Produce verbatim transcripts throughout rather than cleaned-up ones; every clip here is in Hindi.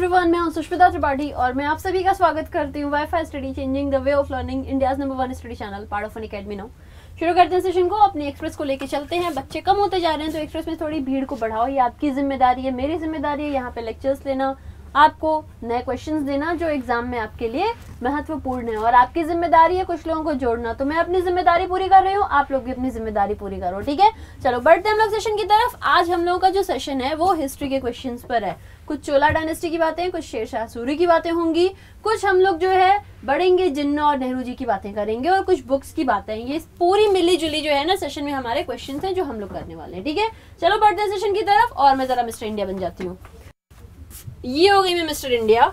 एवरीवन, मैं हूं सुष्मिता त्रिपाठी और मैं आप सभी का स्वागत करती हूं WiFi study changing the way of learning India's number one study channel part of Unacademy now. शुरू करते हैं सेशन को। अपनी एक्सप्रेस को लेके चलते हैं। बच्चे कम होते जा रहे हैं तो एक्सप्रेस में थोड़ी भीड़ को बढ़ाओ। ये आपकी जिम्मेदारी है, मेरी जिम्मेदारी है यहाँ पे लेक्चर्स लेना, आपको नए क्वेश्चंस देना जो एग्जाम में आपके लिए महत्वपूर्ण है, और आपकी जिम्मेदारी है कुछ लोगों को जोड़ना। तो मैं अपनी जिम्मेदारी पूरी कर रही हूँ, आप लोग भी अपनी जिम्मेदारी पूरी करो, ठीक है। चलो बढ़ते हैं हम लोग सेशन की तरफ। आज हम लोगों का जो सेशन है वो हिस्ट्री के क्वेश्चंस पर है। कुछ चोला डायनेस्टी की बातें, कुछ शेरशाह सूरी की बातें होंगी, कुछ हम लोग जो है बढ़ेंगे जिन्ना और नेहरू जी की बातें करेंगे, और कुछ बुक्स की बातें। ये पूरी मिली जुली जो है ना सेशन में हमारे क्वेश्चन हैं जो हम लोग करने वाले हैं, ठीक है। चलो बढ़ते हैं सेशन की तरफ। और मैं जरा मिस्टर इंडिया बन जाती हूँ। ये हो गई मैं मिस्टर इंडिया।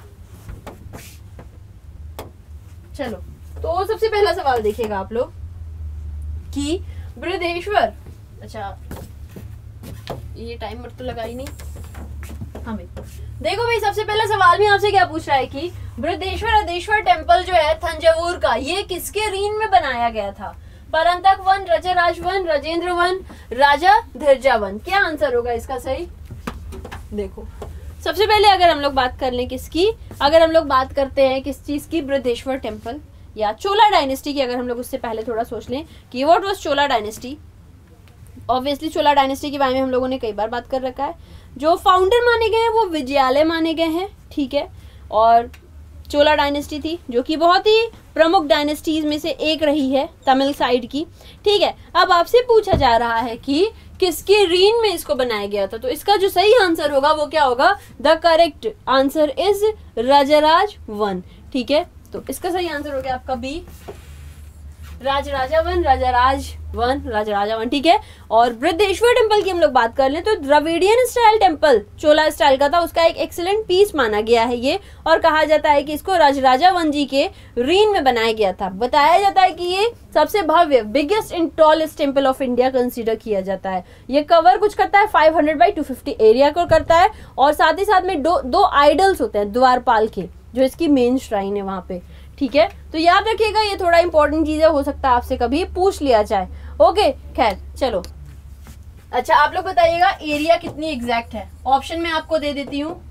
चलो तो सबसे पहला सवाल देखिएगा आप लोग कि बृहदेश्वर, अच्छा ये टाइमर तो लगा ही नहीं हमें। देखो भाई, सबसे पहला सवाल भी आपसे क्या पूछ रहा है कि बृहदेश्वर अदेश्वर टेम्पल जो है थंजावुर का, ये किसके रीन में बनाया गया था? Parantaka one, Rajaraja one, Rajendra one, Rajadhiraja one. क्या आंसर होगा इसका सही? देखो सबसे पहले अगर हम लोग बात कर लें किसकी, अगर हम लोग बात करते हैं किस चीज की, बृहदेश्वर टेम्पल या चोला डायनेस्टी की, अगर हम लोग उससे पहले थोड़ा सोच लें कि what was Chola dynasty. Obviously Chola dynasty के बारे में हम लोगों ने कई बार बात कर रखा है। जो फाउंडर माने गए हैं वो विजयालय माने गए हैं, ठीक है। और चोला डायनेस्टी थी जो कि बहुत ही प्रमुख डायनेस्टीज में से एक रही है तमिल साइड की, ठीक है। अब आपसे पूछा जा रहा है कि किसके रीन में इसको बनाया गया था, तो इसका जो सही आंसर होगा वो क्या होगा? The correct answer is Rajaraja one, ठीक है। तो इसका सही आंसर हो गया आपका B, Rajaraja one, Rajaraja one, Rajaraja one, ठीक है। और बृहदेश्वर टेम्पल की हम लोग बात कर लें तो Dravidian style temple Chola style का था, उसका एक एक्सीलेंट पीस माना गया है ये, और कहा जाता है कि इसको राजराजा वन जी के रीन में बनाया गया था। बताया जाता है कि ये सबसे भव्य, biggest and tallest temple of India consider किया जाता है। ये कवर कुछ करता है five hundred by two fifty area को करता है, और साथ ही साथ में दो दो आइडल्स होते हैं द्वारपाल के, जो इसकी मेन श्राइन है वहां पे, ठीक है। तो याद रखिएगा, ये थोड़ा इंपॉर्टेंट चीज है, हो सकता है आपसे कभी पूछ लिया जाए। ओके खैर चलो। अच्छा आप लोग बताइएगा एरिया कितनी एग्जैक्ट है। ऑप्शन मैं आपको दे देती हूँ।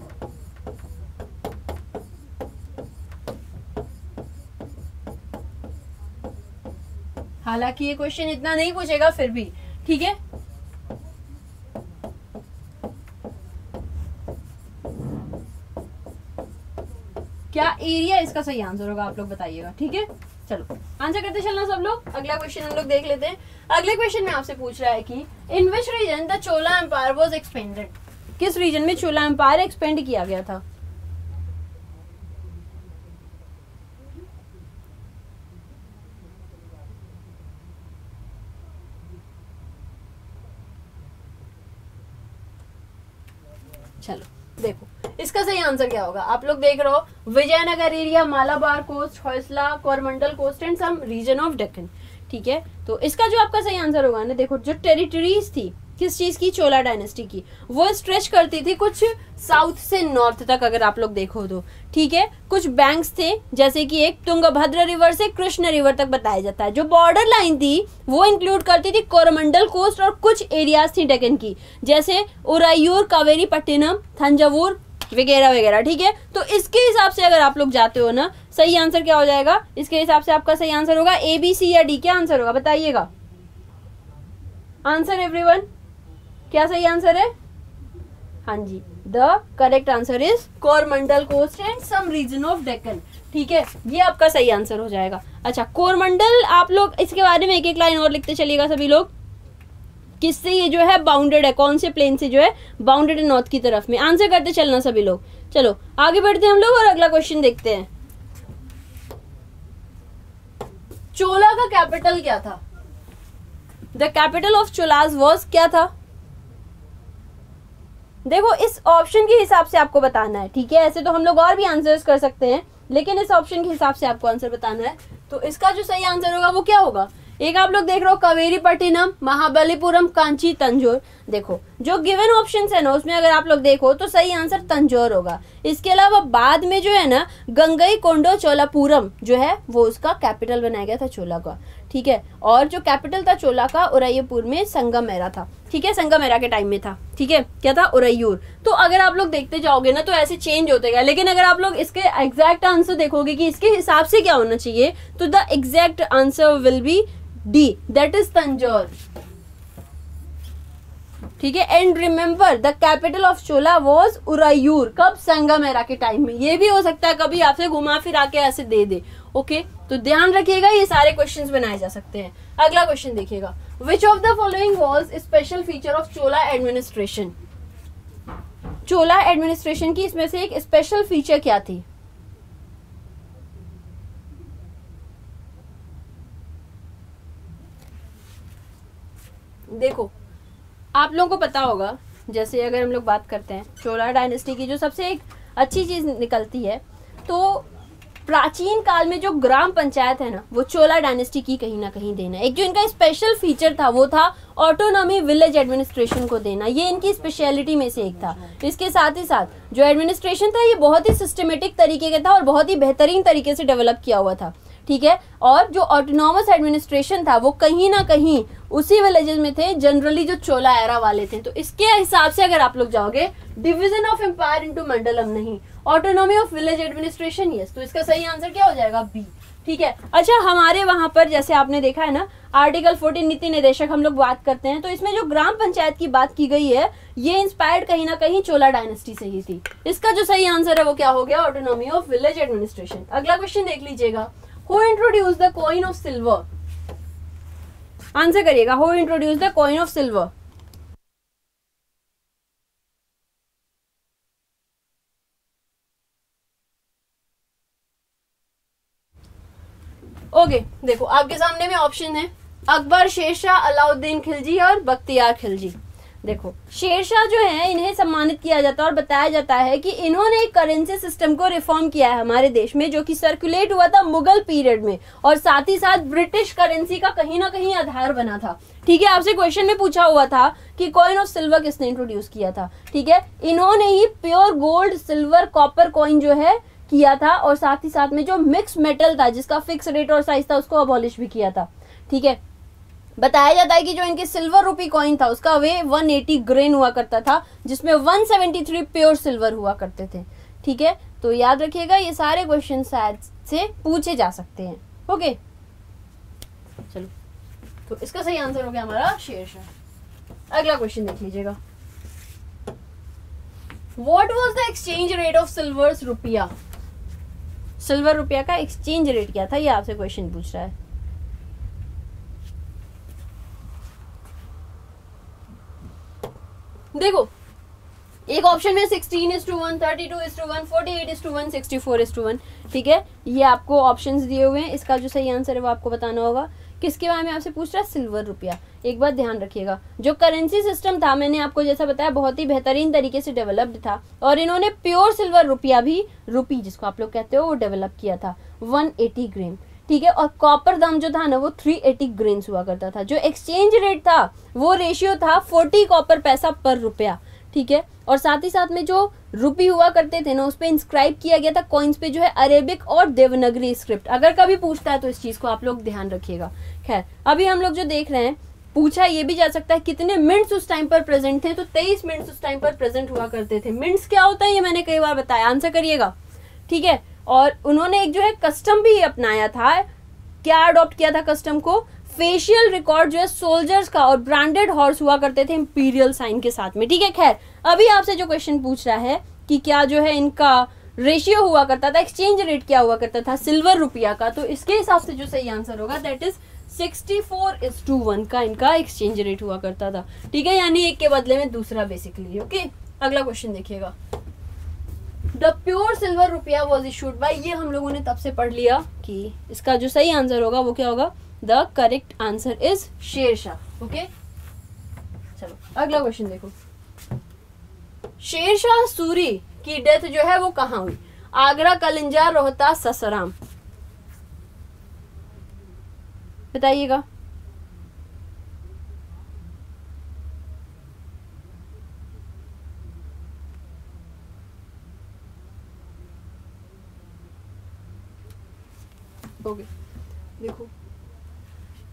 हालांकि ये क्वेश्चन इतना नहीं पूछेगा फिर भी, ठीक है। क्या एरिया इसका सही आंसर होगा आप लोग बताइएगा, ठीक है। चलो आंसर करते चलना सब लोग। अगला क्वेश्चन हम लोग देख लेते हैं। अगले क्वेश्चन में आपसे पूछ रहा है कि in which region the Chola empire was expanded. किस रीजन में चोला एम्पायर एक्सपेंड किया गया था? चलो देखो इसका सही आंसर क्या होगा। आप लोग देख रहे हो Vijayanagar area, Malabar coast, Hoysala, Coromandel coast and some region of Deccan, ठीक है। तो इसका जो आपका सही आंसर होगा ना, देखो जो टेरिटरीज थी किस चीज की, चोला डायनेस्टी की, वो स्ट्रेच करती थी कुछ साउथ से नॉर्थ तक, अगर आप लोग देखो तो, ठीक है। कुछ बैंक्स थे, जैसे कि एक तुंगभद्र रिवर से कृष्ण रिवर तक बताया जाता है। जो बॉर्डर लाइन थी वो इंक्लूड करती थी कोरमंडल कोस्ट, और कुछ एरियाज थी डेक्कन की, जैसे उरायूर, कावेरी पट्टिनम, थंजावुर वगैरह वगैरह, ठीक है। तो इसके हिसाब से अगर आप लोग जाते हो ना, सही आंसर क्या हो जाएगा? इसके हिसाब से आपका सही आंसर होगा ए, बी, सी या डी। क्या आंसर होगा बताइएगा? आंसर एवरीवन, क्या सही आंसर है? हाँ जी, the correct answer is Coromandel coast and some region of Deccan, ठीक है। ये आपका सही आंसर हो जाएगा। अच्छा कोरमंडल, आप लोग इसके बारे में एक एक लाइन और लिखते चलिएगा सभी लोग। किससे ये जो है बाउंडेड है, कौन से प्लेन से जो है बाउंडेड है? नॉर्थ की तरफ में। आंसर करते चलना सभी लोग। चलो आगे बढ़ते हैं हम लोग और अगला क्वेश्चन देखते हैं। चोला का कैपिटल क्या था? The capital of Cholas was क्या था? देखो इस ऑप्शन के हिसाब से आपको बताना है, ठीक है। ऐसे तो हम लोग और भी आंसर्स कर सकते हैं, लेकिन इस ऑप्शन के हिसाब से आपको आंसर बताना है। तो इसका जो सही आंसर होगा वो क्या होगा? एक आप लोग देख रहे हो कावेरी पट्टिनम, महाबलीपुरम, कांची, तंजौर। देखो जो गिवन ऑप्शंस है ना, उसमें अगर आप लोग देखो तो सही आंसर तंजौर होगा। इसके अलावा बाद में जो है ना गंगई कोंडो चोलापुरम जो है वो उसका कैपिटल बनाया गया था चोला का, ठीक है। और जो कैपिटल था चोला का उरैयूर में संगमेरा था, ठीक है, संगमेरा के टाइम में था, ठीक है, क्या था, उरैयूर। तो अगर आप लोग देखते जाओगे ना तो ऐसे चेंज होते गए, लेकिन अगर आप लोग इसके एग्जैक्ट आंसर देखोगे कि इसके हिसाब से क्या होना चाहिए, तो the exact answer will be D, that is Tanjore, ठीक है। And remember the capital of Chola was Uraiyur, कब, संगमेरा के टाइम में। ये भी हो सकता है कभी आपसे घुमा फिरा के ऐसे दे दे, ओके। तो ध्यान रखिएगा, ये सारे क्वेश्चंस बनाए जा सकते हैं। अगला क्वेश्चन देखिएगा, which of the following was special feature of Chola administration. Chola administration की इसमें से एक स्पेशल फीचर क्या थी। देखो आप लोगों को पता होगा, जैसे अगर हम लोग बात करते हैं चोला डायनेस्टी की, जो सबसे एक अच्छी चीज निकलती है, तो प्राचीन काल में जो ग्राम पंचायत है ना, वो चोला डायनेस्टी की कहीं ना कहीं देना। एक जो इनका स्पेशल फीचर था वो था ऑटोनॉमी विलेज एडमिनिस्ट्रेशन को देना, ये इनकी स्पेशलिटी में से एक था। इसके साथ ही साथ जो एडमिनिस्ट्रेशन था ये बहुत ही सिस्टमेटिक तरीके का था और बहुत ही बेहतरीन तरीके से डेवलप किया हुआ था, ठीक है। और जो ऑटोनॉमस एडमिनिस्ट्रेशन था वो कहीं ना कहीं उसी विलेजेस में थे, जनरली जो चोला एरा वाले थे। तो इसके हिसाब से अगर आप लोग जाओगे, division of empire into mandalam नहीं, autonomy of village administration, yes. तो इसका सही आंसर क्या हो जाएगा, बी, ठीक है। अच्छा, हमारे वहां पर जैसे आपने देखा है ना, आर्टिकल फोर्टीन नीति निर्देशक हम लोग बात करते हैं, तो इसमें जो ग्राम पंचायत की बात की गई है, ये इंस्पायर्ड कहीं ना कहीं चोला डायनेस्टी से ही थी। इसका जो सही आंसर है वो क्या हो गया, ऑटोनॉमी ऑफ विलेज एडमिनिस्ट्रेशन। अगला क्वेश्चन देख लीजिएगा, who introduce the coin of silver. Answer करिएगा, who introduce the coin of silver. Okay okay, देखो आपके सामने में ऑप्शन है अकबर, शेरशाह, अलाउद्दीन खिलजी और बख्तियार खिलजी। देखो शेरशाह जो है इन्हें सम्मानित किया जाता है और बताया जाता है कि इन्होंने एक करेंसी सिस्टम को रिफॉर्म किया है हमारे देश में, जो कि सर्कुलेट हुआ था मुगल पीरियड में, और साथ ही साथ ब्रिटिश करेंसी का कहीं ना कहीं आधार बना था, ठीक है। आपसे क्वेश्चन में पूछा हुआ था कि कॉइन ऑफ सिल्वर किसने इंट्रोड्यूस किया था, ठीक है। इन्होंने ही pure gold, silver, copper coin जो है किया था, और साथ ही साथ में जो मिक्स मेटल था जिसका फिक्स रेट और साइज था उसको अबॉलिश भी किया था, ठीक है। बताया जाता है कि जो इनके सिल्वर रुपी कॉइन था उसका वे एक सौ अस्सी ग्रेन हुआ करता था, जिसमें एक सौ तिहत्तर प्योर सिल्वर हुआ करते थे, ठीक है। तो याद रखिएगा, ये सारे क्वेश्चन शायद से पूछे जा सकते हैं, ओके। चलो, तो इसका सही आंसर हो गया हमारा शेरशाह। अगला क्वेश्चन देख लीजिएगा, what was the exchange rate of silver rupaya. Silver रुपया का एक्सचेंज रेट क्या था, ये आपसे क्वेश्चन पूछ रहा है। देखो एक ऑप्शन में sixteen is to one, thirty two is to one, forty eight is to one, sixty four is to one, ठीक है। ये आपको ऑप्शंस दिए हुए हैं, इसका जो सही आंसर है वो आपको बताना होगा। किसके बारे में आपसे पूछ रहा है, सिल्वर रुपया। एक बात ध्यान रखिएगा, जो करेंसी सिस्टम था मैंने आपको जैसा बताया बहुत ही बेहतरीन तरीके से डेवलप्ड था, और इन्होंने प्योर सिल्वर रुपया भी, रुपी जिसको आप लोग कहते हो, वो डेवलप किया था एक सौ अस्सी ग्राम, ठीक है। और कॉपर दाम जो था ना वो तीन सौ अस्सी ग्रेन्स हुआ करता था। जो एक्सचेंज रेट था वो रेशियो था चालीस कॉपर पैसा पर रुपया, ठीक है। और साथ ही साथ में जो रुपी हुआ करते थे ना उस पे इंस्क्राइब किया गया था कॉइन्स पे जो है अरेबिक और देवनागरी स्क्रिप्ट। अगर कभी पूछता है तो इस चीज को आप लोग ध्यान रखिएगा। खैर अभी हम लोग जो देख रहे हैं, पूछा ये भी जा सकता है कितने मिंट्स उस टाइम पर प्रेजेंट थे, तो तेईस मिंट्स उस टाइम पर प्रेजेंट हुआ करते थे। मिंट्स क्या होता है ये मैंने कई बार बताया, आंसर करिएगा, ठीक है। और उन्होंने एक जो है कस्टम भी अपनाया था, क्या अडॉप्ट किया था कस्टम को, फेशियल रिकॉर्ड जो है सोल्जर्स का और ब्रांडेड हॉर्स हुआ करते थे इंपीरियल साइन के साथ में, ठीक है। खैर अभी आपसे जो क्वेश्चन पूछ रहा है कि क्या जो है इनका रेशियो हुआ करता था, एक्सचेंज रेट क्या हुआ करता था सिल्वर रुपया का, तो इसके हिसाब से जो सही आंसर होगा that is sixty four is to one का इनका एक्सचेंज रेट हुआ करता था, ठीक है। यानी एक के बदले में दूसरा बेसिकली, ओके। अगला क्वेश्चन देखिएगा, the pure silver rupaya was issued by, ये हम लोगों ने तब से पढ़ लिया कि इसका जो सही आंसर होगा वो क्या होगा, the correct answer is Sher Shah, okay. चलो अगला क्वेश्चन देखो, शेरशाह सूरी की डेथ जो है वो कहाँ हुई, आगरा, कलिंजर, रोहतास, ससाराम, बताइएगा। ओके देखो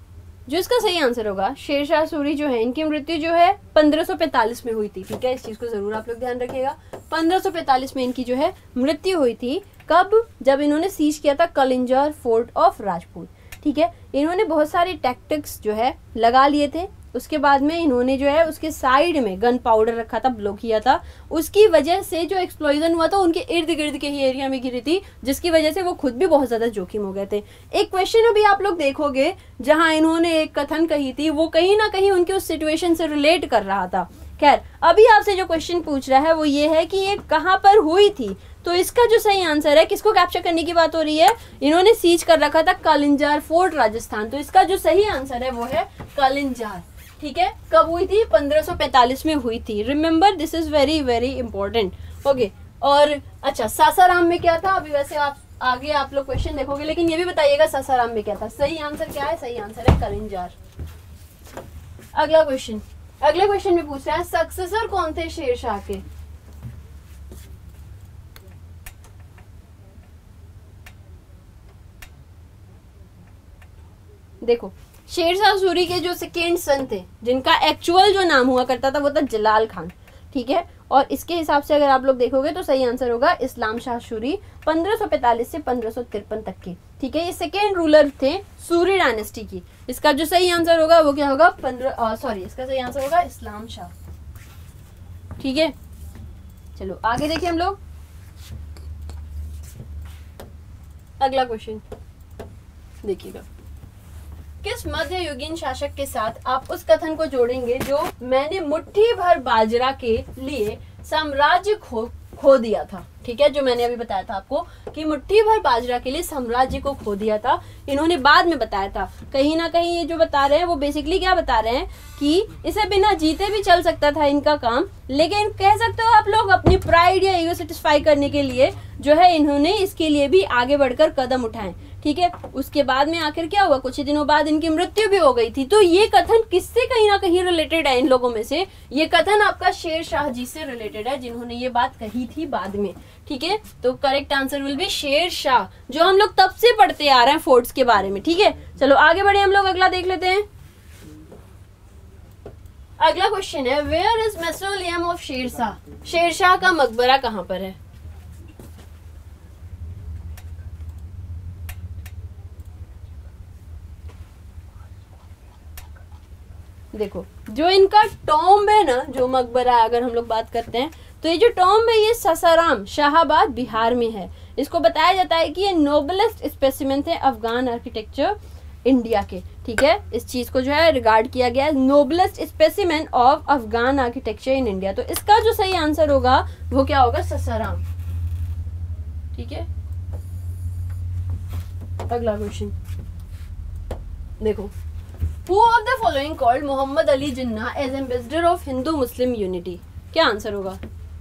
जो इसका सही आंसर होगा, शेरशाह सूरी जो है इनकी मृत्यु जो है पंद्रह सौ पैंतालीस में हुई थी। ठीक है, इस चीज को जरूर आप लोग ध्यान रखिएगा। पंद्रह सौ पैंतालीस में इनकी जो है मृत्यु हुई थी। कब? जब इन्होंने सीज किया था कलिंजर फोर्ट ऑफ राजपूत। ठीक है, इन्होंने बहुत सारे टैक्टिक्स जो है लगा लिए थे। उसके बाद में इन्होंने जो है उसके साइड में गन पाउडर रखा था, ब्लो किया था। उसकी वजह से जो एक्सप्लोजन हुआ था उनके इर्द गिर्द के ही एरिया में गिरी थी, जिसकी वजह से वो खुद भी बहुत ज्यादा जोखिम हो गए थे। एक क्वेश्चन अभी आप लोग देखोगे जहां इन्होंने एक कथन कही थी, वो कहीं ना कहीं उनके उस सिचुएशन से रिलेट कर रहा था। खैर, अभी आपसे जो क्वेश्चन पूछ रहा है वो ये है कि ये कहाँ पर हुई थी। तो इसका जो सही आंसर है, किसको कैप्चर करने की बात हो रही है, इन्होंने सीज कर रखा था कलिंजार फोर्ट राजस्थान। तो इसका जो सही आंसर है वो है कलिंजार। ठीक है, कब हुई थी? पंद्रह सौ पैंतालीस में हुई थी। Remember, this is very very important. Okay, और अच्छा सासाराम में क्या था? अभी वैसे आप आगे आप लोग क्वेश्चन देखोगे, लेकिन ये भी बताइएगा सासाराम में क्या था। सही आंसर क्या है? सही आंसर है कलिंजार। अगला क्वेश्चन, अगले क्वेश्चन में पूछ रहा है सक्सेसर कौन थे शेरशाह के? देखो, शेरशाह सूरी के जो सेकेंड सन थे, जिनका एक्चुअल जो नाम हुआ करता था वो था जलाल खान। ठीक है, और इसके हिसाब से अगर आप लोग देखोगे तो सही आंसर होगा इस्लाम शाह सूरी, पंद्रह सौ पैंतालीस से पंद्रह सौ तिरपन तक के। ठीक है, ये सेकेंड रूलर थे सूरी डायनेस्टी की। इसका जो सही आंसर होगा वो क्या होगा? पंद्रह सॉरी इसका सही आंसर होगा इस्लाम शाह। ठीक है, चलो आगे देखिए हम लोग। अगला क्वेश्चन देखिएगा, किस मध्ययुगीन शासक के साथ आप उस कथन को जोड़ेंगे जो मैंने मुट्ठी भर बाजरा के लिए साम्राज्य खो खो दिया था? ठीक है, जो मैंने अभी बताया था आपको कि मुट्ठी भर बाजरा के लिए साम्राज्य को खो दिया था, इन्होंने बाद में बताया था। कहीं ना कहीं ये जो बता रहे हैं वो बेसिकली क्या बता रहे हैं कि इसे बिना जीते भी चल सकता था इनका काम, लेकिन कह सकते हो आप लोग अपनी प्राइड या ईगो सेटिस्फाई करने के लिए जो है इन्होंने इसके लिए भी आगे बढ़कर कदम उठाए। ठीक है, उसके बाद में आखिर क्या हुआ? कुछ ही दिनों बाद इनकी मृत्यु भी हो गई थी। तो ये कथन किससे कहीं ना कहीं रिलेटेड है? इन लोगों में से ये कथन आपका शेर शाह जी से रिलेटेड है, जिन्होंने ये बात कही थी बाद में। ठीक है, तो correct answer will B Sher Shah, जो हम लोग तब से पढ़ते आ रहे हैं फोर्ट्स के बारे में। ठीक है, चलो आगे बढ़े हम लोग, अगला देख लेते हैं। अगला क्वेश्चन है, where is mausoleum of Sher Shah? Sher Shah का मकबरा कहाँ पर है? देखो, जो इनका टॉम्ब है ना, जो मकबरा अगर हम लोग बात करते हैं तो ये जो टॉम्ब है ये सासाराम शाहाबाद बिहार में है। इसको बताया जाता है कि ये नोबलेस्ट स्पेसिमेन थे अफगान आर्किटेक्चर इंडिया के। ठीक है, इस चीज को जो है रिगार्ड किया गया है noblest specimen of Afghan architecture in India. तो इसका जो सही आंसर होगा वो क्या होगा? सासाराम। ठीक है, अगला क्वेश्चन देखो, Who of the following called Mohammad Ali Jinnah as ambassador of Hindu Muslim Unity? क्या आंसर होगा?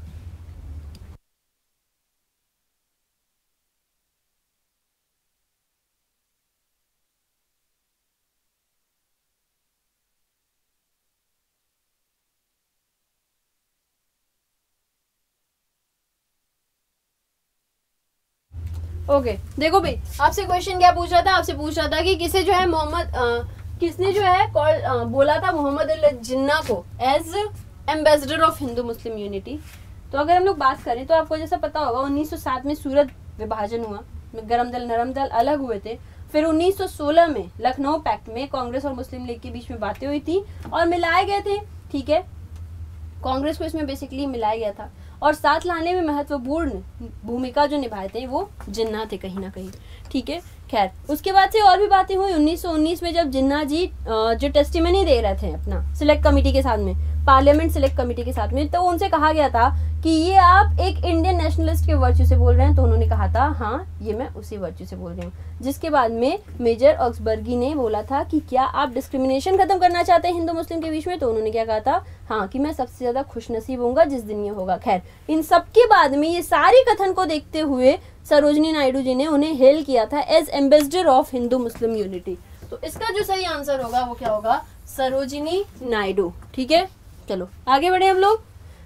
ओके okay, देखो भाई, आपसे क्वेश्चन क्या पूछ रहा था? आपसे पूछ रहा था कि किसे जो है मोहम्मद किसने जो है कॉल बोला था मोहम्मद अली जिन्ना को as ambassador of Hindu Muslim unity? तो अगर हम लोग बात करें तो आपको जैसा पता होगा उन्नीस सौ सात में सूरत विभाजन हुआ, गरम दल नरम दल अलग हुए थे। फिर उन्नीस सौ सोलह में लखनऊ पैक्ट में कांग्रेस और मुस्लिम लीग के बीच में बातें हुई थी और मिलाए गए थे। ठीक है, कांग्रेस को इसमें बेसिकली मिलाया गया था और साथ लाने में महत्वपूर्ण भूमिका जो निभाए थे वो जिन्ना थे कहीं ना कहीं। ठीक है, खैर उसके बाद से और भी बातें हुई। उन्नीस सौ उन्नीस में जब जिन्ना जी जो टेस्टिमनी दे रहे थे अपना सिलेक्ट कमेटी के साथ में, पार्लियामेंट सिलेक्ट कमेटी के साथ में, तो उनसे कहा गया था कि ये आप एक इंडियन नेशनलिस्ट के वर्च्यू से बोल रहे हैं। तो उन्होंने कहा था हाँ, ये मैं उसी वर्च्यू से बोल रही हूँ। जिसके बाद में मेजर ऑक्सबर्गी ने बोला था कि क्या आप डिस्क्रिमिनेशन खत्म करना चाहते हैं हिंदू मुस्लिम के बीच में? तो उन्होंने क्या कहा था? हाँ, कि मैं सबसे ज्यादा खुशनसीब होऊंगा जिस दिन ये होगा। खैर, इन सबके बाद में ये सारी कथन को देखते हुए सरोजिनी नायडू जी ने उन्हें हेल किया था as ambassador of Hindu Muslim unity. तो इसका जो सही आंसर होगा वो क्या होगा? सरोजिनी नायडू। ठीक है, चलो आगे बढ़े हम लोग।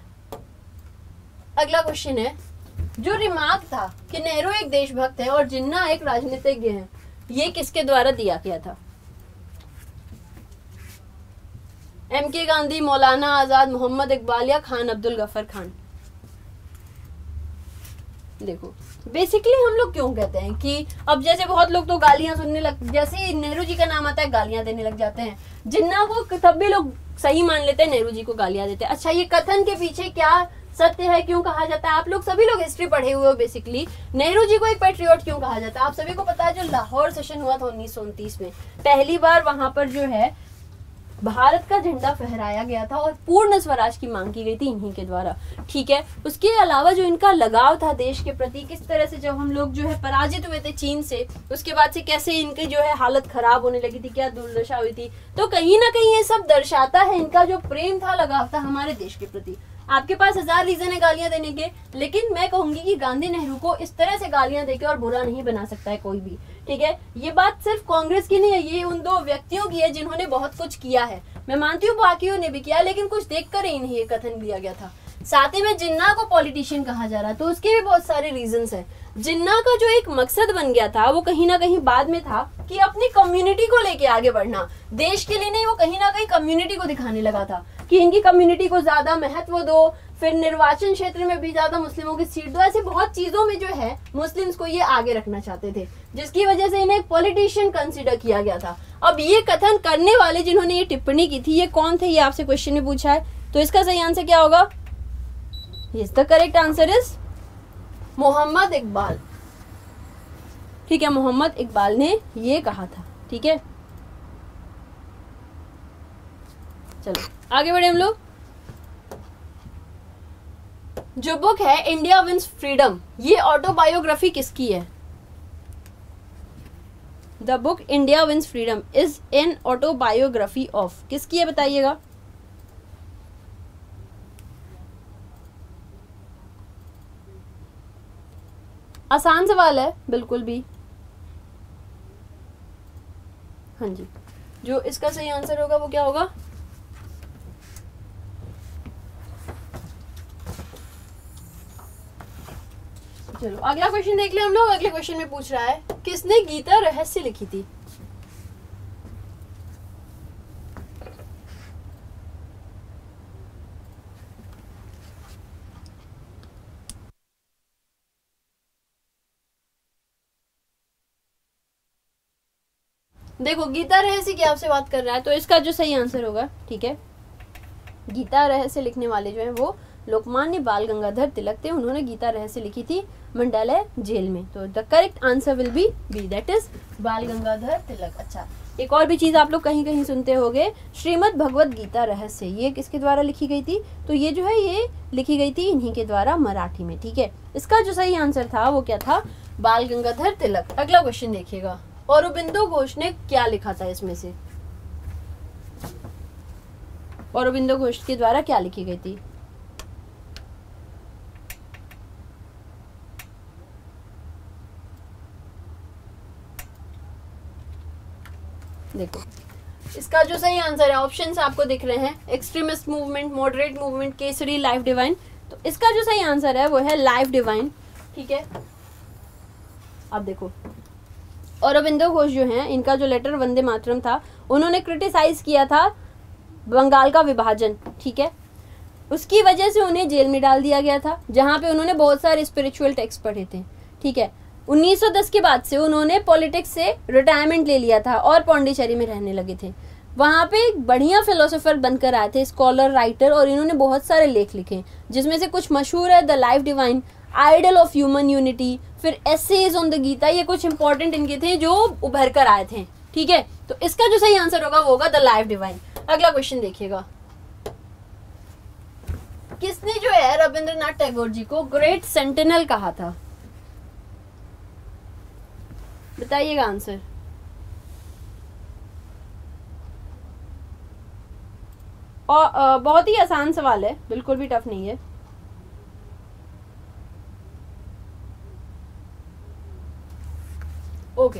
अगला क्वेश्चन है, जो रिमार्क था कि नेहरू एक देशभक्त है और जिन्ना एक राजनीतिज्ञ है, ये किसके द्वारा दिया गया था? एम के गांधी, मौलाना आजाद, मोहम्मद इकबाल या खान अब्दुल गफर खान? देखो बेसिकली हम लोग क्यों कहते हैं कि अब जैसे बहुत लोग तो गालियां सुनने लग, जैसे नेहरू जी का नाम आता है गालियां देने लग जाते हैं। जिन्ना को तब भी लोग सही मान लेते हैं, नेहरू जी को गालियां देते हैं। अच्छा, ये कथन के पीछे क्या सत्य है, क्यों कहा जाता है? आप लोग सभी लोग हिस्ट्री पढ़े हुए हो। बेसिकली नेहरू जी को एक पैट्रियट क्यों कहा जाता है? आप सभी को पता है, जो लाहौर सेशन हुआ था उन्नीस सौ उनतीस में, पहली बार वहां पर जो है भारत का झंडा फहराया गया था और पूर्ण स्वराज की मांग की गई थी इन्हीं के द्वारा। ठीक है, उसके अलावा जो इनका लगाव था देश के प्रति, किस तरह से जब हम लोग जो है पराजित हुए थे चीन से, उसके बाद से कैसे इनकी जो है हालत खराब होने लगी थी, क्या दुर्दशा हुई थी, तो कहीं ना कहीं ये सब दर्शाता है इनका जो प्रेम था, लगाव था हमारे देश के प्रति। आपके पास हजार रीजन है गालियां देने के, लेकिन मैं कहूंगी कि गांधी नेहरू को इस तरह से गालियां देके और बुरा नहीं बना सकता है कोई भी। ठीक है, ये बात सिर्फ कांग्रेस की नहीं है, ये उन दो व्यक्तियों की है जिन्होंने बहुत कुछ किया है। मैं मानती हूँ बाकियों ने भी किया, लेकिन कुछ देखकर ही इन्हें ये कथन दिया गया था। साथ ही में जिन्ना को पॉलिटिशियन कहा जा रहा है, तो उसके भी बहुत सारे रीजंस हैं। जिन्ना का जो एक मकसद बन गया था वो कहीं ना कहीं बाद में था कि अपनी कम्युनिटी को लेके आगे बढ़ना, देश के लिए नहीं, वो कहीं ना कहीं कम्युनिटी को दिखाने लगा था कि इनकी कम्युनिटी को ज्यादा महत्व दो, फिर निर्वाचन क्षेत्र में भी ज्यादा मुस्लिमों की सीट दो। ऐसी बहुत चीजों में जो है मुस्लिम्स को ये आगे रखना चाहते थे, जिसकी वजह से इन्हें एक पॉलिटिशियन कंसिडर किया गया था। अब ये कथन करने वाले जिन्होंने ये टिप्पणी की थी, ये कौन थे, ये आपसे क्वेश्चन में पूछा है, तो इसका सही आंसर क्या होगा? Yes, the correct answer is Mohammad Iqbal. ठीक है, मोहम्मद इकबाल ने ये कहा था। ठीक है, चलो आगे बढ़े हम लोग। जो बुक है इंडिया विंस फ्रीडम, ये ऑटोबायोग्राफी किसकी है? The book India wins freedom is an autobiography of, किसकी है बताइएगा? आसान सवाल है बिल्कुल भी। हाँ जी, जो इसका सही आंसर होगा वो क्या होगा? चलो अगला क्वेश्चन देख ले हम लोग। अगले क्वेश्चन में पूछ रहा है किसने गीता रहस्य लिखी थी? देखो गीता रहस्य की आपसे बात कर रहा है, तो इसका जो सही आंसर होगा, ठीक है, गीता रहस्य लिखने वाले जो है वो लोकमान्य बाल गंगाधर तिलक थे। उन्होंने गीता रहस्य लिखी थी मंडालय जेल में। तो the correct answer will be B, that is Bal Gangadhar तिलक। अच्छा, एक और भी चीज आप लोग कहीं कहीं सुनते होंगे, श्रीमद् भगवत गीता रहस्य, ये किसके द्वारा लिखी गई थी? तो ये जो है ये लिखी गई थी इन्हीं के द्वारा मराठी में। ठीक है, इसका जो सही आंसर था वो क्या था? बाल गंगाधर तिलक। अगला क्वेश्चन देखिएगा, औरोबिंदो घोष ने क्या लिखा था इसमें से? औरोबिंदो घोष के द्वारा क्या लिखी गई थी? देखो इसका जो सही आंसर है, ऑप्शंस आपको दिख रहे हैं, extremist movement, moderate movement, Kesari, life divine. तो इसका जो सही आंसर है वो है लाइफ डिवाइन। ठीक है, अब देखो औरोबिंदो घोष जो हैं, इनका जो लेटर वंदे मातरम था, उन्होंने क्रिटिसाइज किया था बंगाल का विभाजन। ठीक है, उसकी वजह से उन्हें जेल में डाल दिया गया था, जहां पे उन्होंने बहुत सारे स्पिरिचुअल टेक्स्ट पढ़े थे। ठीक है, उन्नीस सौ दस के बाद से उन्होंने पॉलिटिक्स से रिटायरमेंट ले लिया था और पौंडीचेरी में रहने लगे थे। वहां पे एक बढ़िया फिलोसोफर बनकर आए थे, स्कॉलर, राइटर, और इन्होंने बहुत सारे लेख लिखे, जिसमें से कुछ मशहूर है the life divine, ideal of human unity, फिर एसेज ऑन द गीता। ये कुछ इंपॉर्टेंट इनके थे जो उभर कर आए थे। ठीक है, तो इसका जो सही आंसर होगा वो होगा द लाइफ डिवाइन। अगला क्वेश्चन देखिएगा, किसने जो है रविंद्रनाथ टैगोर जी को ग्रेट सेंटिनल कहा था? बताइएगा आंसर। और आ, बहुत ही आसान सवाल है, बिल्कुल भी टफ नहीं है। ओके,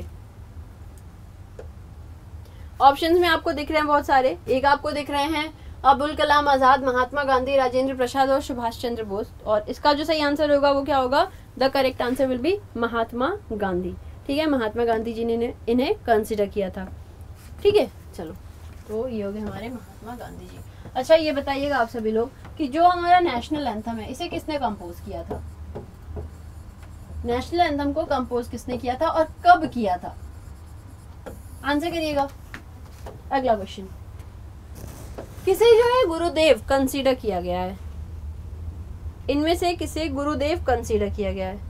ऑप्शंस में आपको दिख रहे हैं बहुत सारे। एक आपको दिख रहे हैं अबुल कलाम आजाद, महात्मा गांधी, राजेंद्र प्रसाद और सुभाष चंद्र बोस। और इसका जो सही आंसर होगा वो क्या होगा? The correct answer will be Mahatma Gandhi. ठीक है, महात्मा गांधी जी ने इन्हें कंसिडर किया था। ठीक है, चलो तो ये हो गए हमारे महात्मा गांधी जी। अच्छा ये बताइएगा आप सभी लोग कि जो हमारा नेशनल एंथम है इसे किसने कंपोज किया था? नेशनल एंथम को कंपोज किसने किया था और कब किया था? आंसर करिएगा। अगला क्वेश्चन, किसे जो है गुरुदेव कंसीडर किया गया है? इनमें से किसे गुरुदेव कंसीडर किया गया है?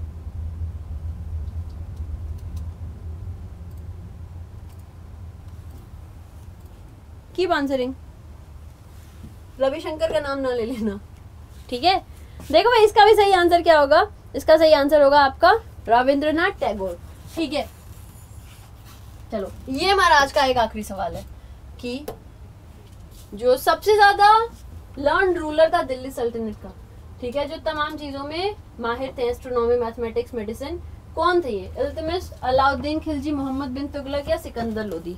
Keep answering. रविशंकर का नाम ना ले लेना, ठीक है। देखो भाई इसका भी सही आंसर क्या होगा? इसका सही आंसर होगा आपका रविंद्रनाथ टैगोर, ठीक है। चलो ये हमारा आज का एक आखिरी सवाल है कि जो सबसे ज्यादा लर्न रूलर था दिल्ली सल्तनत का, ठीक है, जो तमाम चीजों में माहिर थे, एस्ट्रोनॉमी, मैथमेटिक्स, मेडिसिन, कौन थे ये? इल्तुतमिश, अलाउद्दीन खिलजी, मोहम्मद बिन तुगलक या सिकंदर लोदी?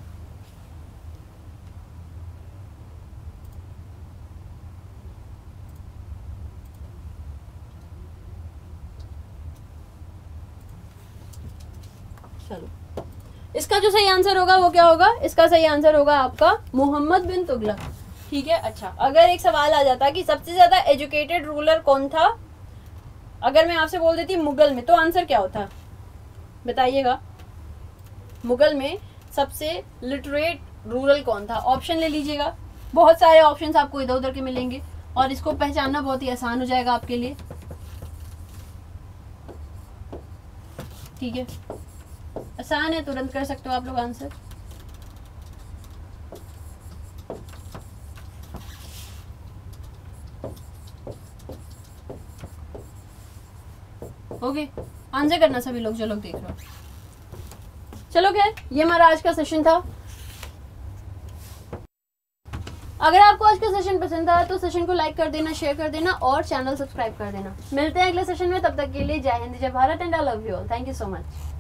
चलो इसका जो सही आंसर होगा वो क्या होगा? इसका सही आंसर होगा आपका मोहम्मद बिन तुगलक, ठीक है। अच्छा अगर एक सवाल आ जाता कि सबसे ज्यादा एजुकेटेड रूलर कौन था, अगर मैं आपसे बोल देती मुगल में, तो आंसर क्या होता? बताइएगा। मुगल में सबसे लिटरेट रूरल कौन था? ऑप्शन ले लीजिएगा, बहुत सारे ऑप्शंस आपको इधर उधर के मिलेंगे और इसको पहचानना बहुत ही आसान हो जाएगा आपके लिए, ठीक है। आसान है, तुरंत कर सकते हो आप लोग आंसर। ओके आंसर करना सभी लोग जो लोग देख रहे हो। चलो खैर ये हमारा आज का सेशन था। अगर आपको आज का सेशन पसंद आया तो सेशन को लाइक कर देना, शेयर कर देना और चैनल सब्सक्राइब कर देना। मिलते हैं अगले सेशन में, तब तक के लिए जय हिंद, जय Bharat and I love you all. Thank you so much.